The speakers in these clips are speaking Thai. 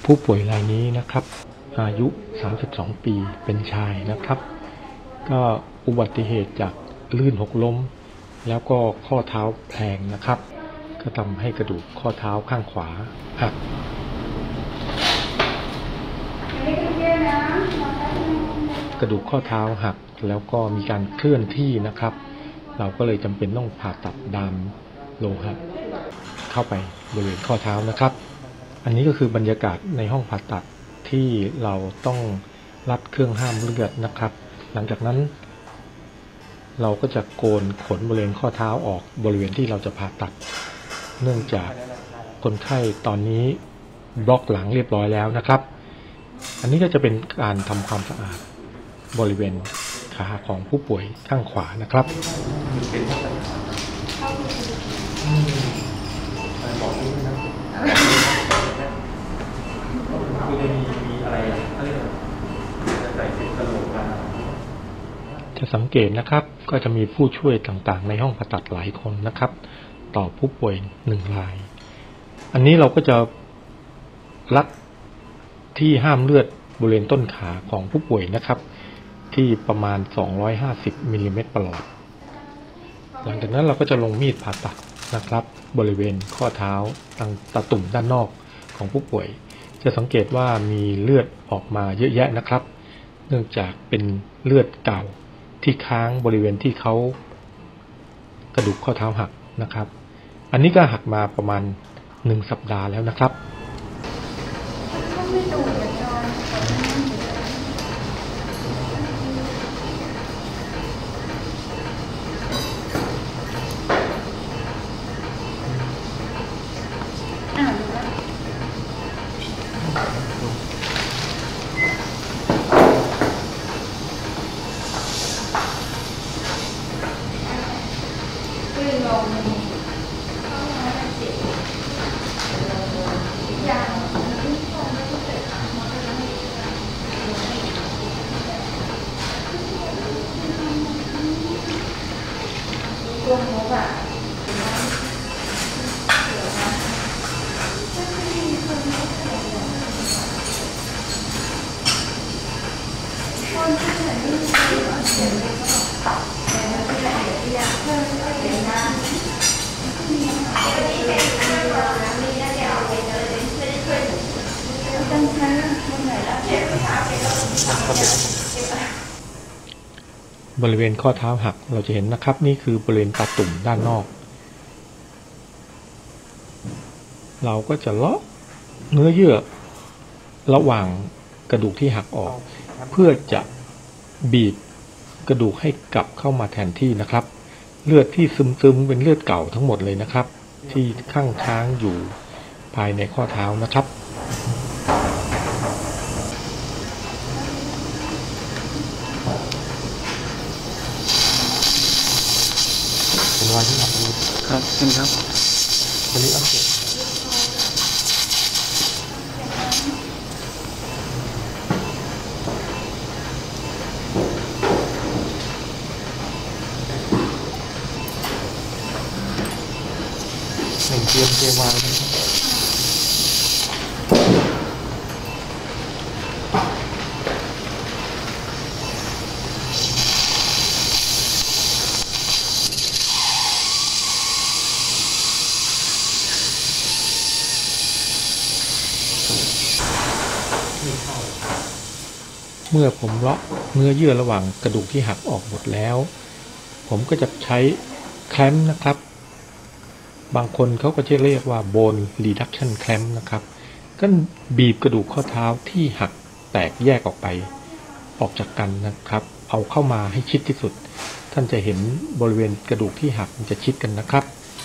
ผู้ป่วยรายนี้นะครับอายุ32ปีเป็นชายนะครับก็อุบัติเหตุจากลื่นหกล้มแล้วก็ข้อเท้าแพลงนะครับก็ทำให้กระดูกข้อเท้าข้างขวาหักกระดูกข้อเท้าหักแล้วก็มีการเคลื่อนที่นะครับเราก็เลยจำเป็นต้องผ่าตัดดามโลหะเข้าไปบริเวณข้อเท้านะครับอันนี้ก็คือบรรยากาศในห้องผ่าตัดที่เราต้องรัดเครื่องห้ามเลือดนะครับหลังจากนั้นเราก็จะโกนขนบริเวณข้อเท้าออกบริเวณที่เราจะผ่าตัดเนื่องจากคนไข้ตอนนี้บล็อกหลังเรียบร้อยแล้วนะครับอันนี้ก็จะเป็นการทำความสะอาดบริเวณขาของผู้ป่วยข้างขวานะครับจะสังเกตนะครับก็จะมีผู้ช่วยต่างๆในห้องผ่าตัดหลายคนนะครับต่อผู้ป่วย1 รายอันนี้เราก็จะรัดที่ห้ามเลือดบริเวณต้นขาของผู้ป่วยนะครับที่ประมาณ250มิลลิเมตรประหลอดหลังจากนั้นเราก็จะลงมีดผ่าตัดนะครับบริเวณข้อเท้าทางตาตุ่มด้านนอกของผู้ป่วยจะสังเกตว่ามีเลือดออกมาเยอะแยะนะครับเนื่องจากเป็นเลือดเก่าที่ค้างบริเวณที่เขากระดูกข้อเท้าหักนะครับอันนี้ก็หักมาประมาณ1 สัปดาห์แล้วนะครับบริเวณข้อเท้าหักเราจะเห็นนะครับนี่คือบริเวณตาตุ่มด้านนอกเราก็จะเลาะเนื้อเยื่อระหว่างกระดูกที่หักออกเพื่อจะบีบกระดูกให้กลับเข้ามาแทนที่นะครับเลือดที่ซึมๆเป็นเลือดเก่าทั้งหมดเลยนะครับที่ข้างค้างอยู่ภายในข้อเท้านะครับเป็นรอยที่หักครับเป็นครับวันนี้อัปเดตเตรียมวางเมื่อผมเลาะเนื้อเยื่อระหว่างกระดูกที่หักออกหมดแล้วผมก็จะใช้แคลมป์นะครับบางคนเขาก็จะเรียกว่า bone reduction clamp นะครับก็บีบกระดูกข้อเท้าที่หักแตกแยกออกจากกันนะครับเอาเข้ามาให้ชิดที่สุดท่านจะเห็นบริเวณกระดูกที่หักมันจะชิดกันนะครับ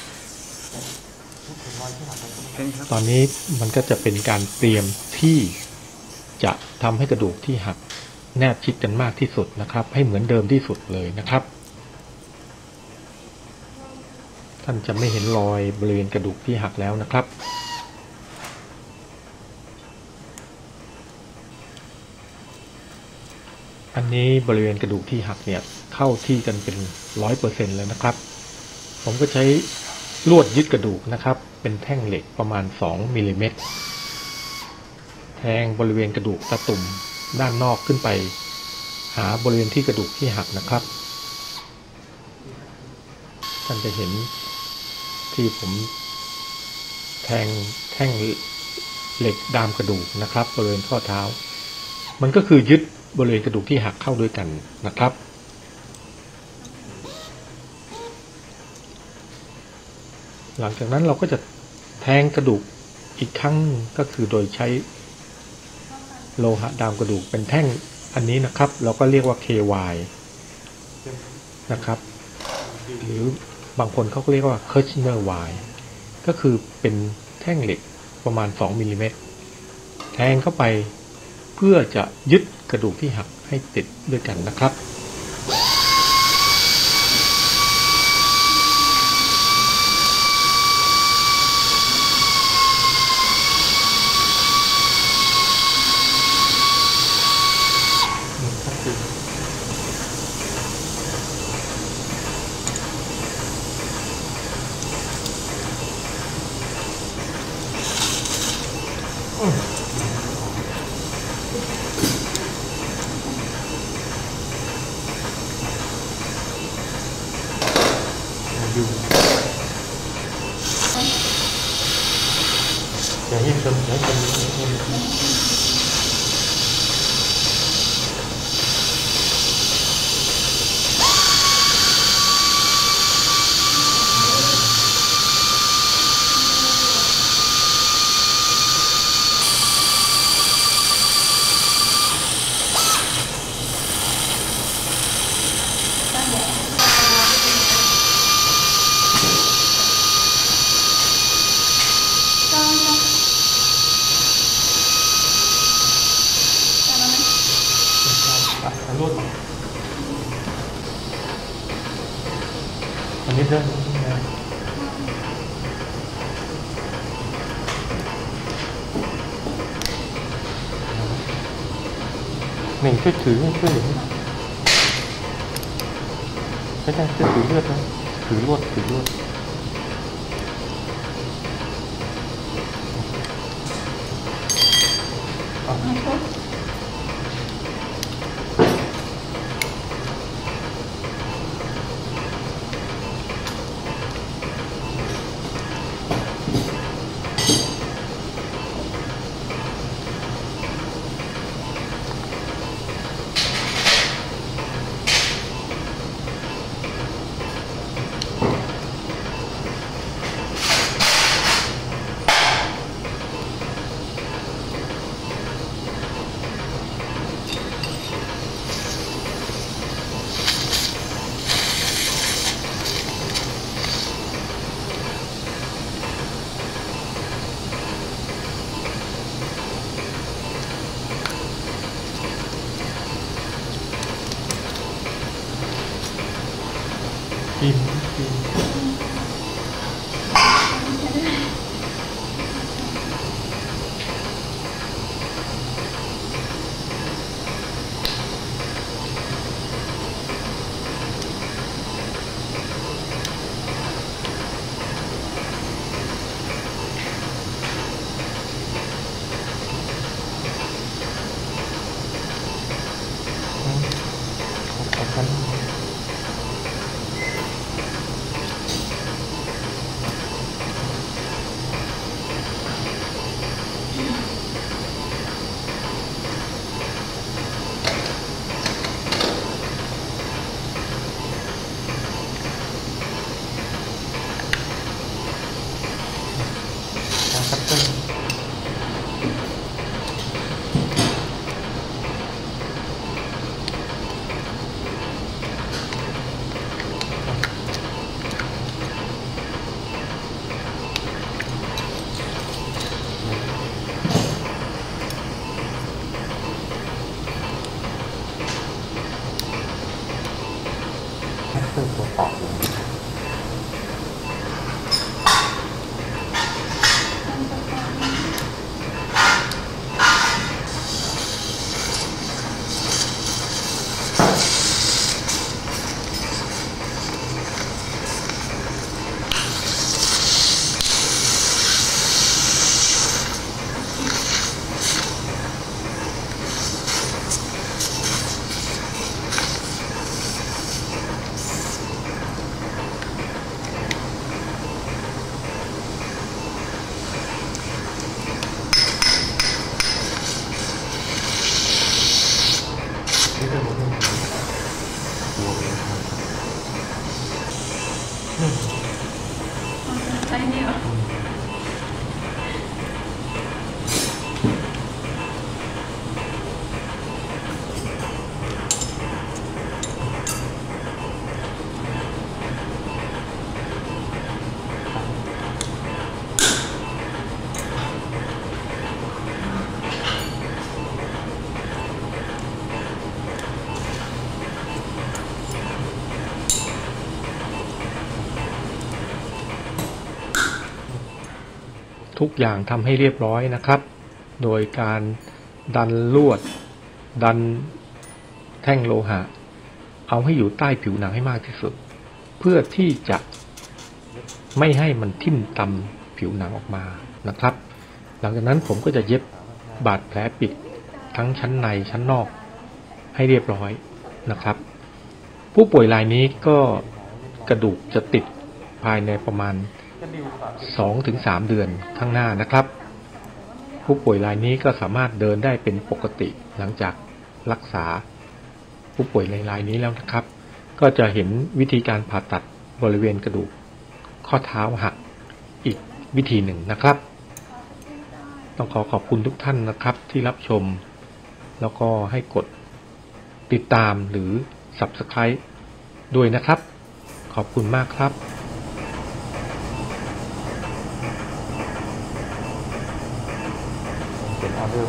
ตอนนี้มันก็จะเป็นการเตรียมที่จะทำให้กระดูกที่หักแนบชิดกันมากที่สุดนะครับให้เหมือนเดิมที่สุดเลยนะครับท่านจะไม่เห็นรอยบริเวณกระดูกที่หักแล้วนะครับ อันนี้บริเวณกระดูกที่หักเนี่ยเข้าที่กันเป็น 100% แล้วนะครับผมก็ใช้ลวดยึดกระดูกนะครับเป็นแท่งเหล็กประมาณ2 มิลลิเมตรแทงบริเวณกระดูกตาตุ่มด้านนอกขึ้นไปหาบริเวณที่กระดูกที่หักนะครับท่านจะเห็นที่ผมแทงแท่งเหล็กดามกระดูกนะครับบริเวณข้อเท้ามันก็คือยึดบริเวณกระดูกที่หักเข้าด้วยกันนะครับหลังจากนั้นเราก็จะแทงกระดูกอีกครั้งก็คือโดยใช้โลหะดามกระดูกเป็นแท่งอันนี้นะครับเราก็เรียกว่า KY นะครับหรือบางคนเขาก็เรียกว่า Kirchner Y ก็คือเป็นแท่งเหล็กประมาณ2มิลลิเมตรแทงเข้าไปเพื่อจะยึดกระดูกที่หักให้ติดด้วยกันนะครับอย่าให้ชนอย่าให้ชนรูดอันนี้เรื่องหนึ่งช่วยถือช่วยไม่ใช่ช่วยถือเลือดนะถือลวดกินทุกอย่างทำให้เรียบร้อยนะครับโดยการดันลวดดันแท่งโลหะเอาให้อยู่ใต้ผิวหนังให้มากที่สุดเพื่อที่จะไม่ให้มันทิ่มตำผิวหนังออกมานะครับหลังจากนั้นผมก็จะเย็บบาดแผลปิดทั้งชั้นในชั้นนอกให้เรียบร้อยนะครับผู้ป่วยรายนี้ก็กระดูกจะติดภายในประมาณ 2-3 เดือนข้างหน้านะครับผู้ป่วยรายนี้ก็สามารถเดินได้เป็นปกติหลังจากรักษาผู้ป่วยรายนี้แล้วนะครับก็จะเห็นวิธีการผ่าตัดบริเวณกระดูกข้อเท้าหักอีกวิธีหนึ่งนะครับต้องขอบคุณทุกท่านนะครับที่รับชมแล้วก็ให้กดติดตามหรือ Subscribe ด้วยนะครับขอบคุณมากครับเป็นออเดอร์